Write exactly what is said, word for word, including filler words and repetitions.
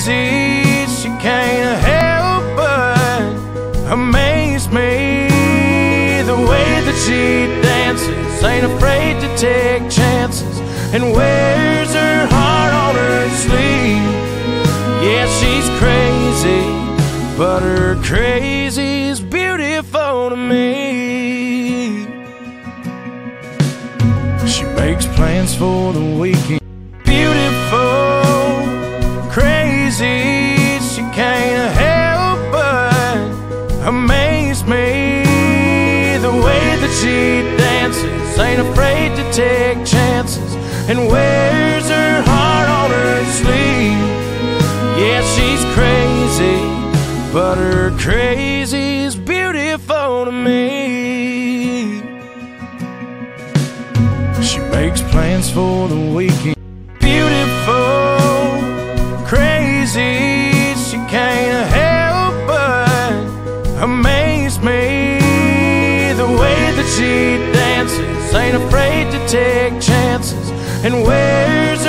crazy, she can't help but amaze me. The way that she dances, ain't afraid to take chances, and wears her heart on her sleeve. Yeah, she's crazy, but her crazy's beautiful to me. She makes plans for the weekend. Beautiful, crazy, she can't help but amaze me. The way that she dances, ain't afraid to take chances, and wears her heart on her sleeve. Yeah, she's crazy, but her crazy's beautiful to me. She makes plans for the weekend. Beautiful, crazy, she can't help but amaze me. The way that she dances, ain't afraid to take chances, and wears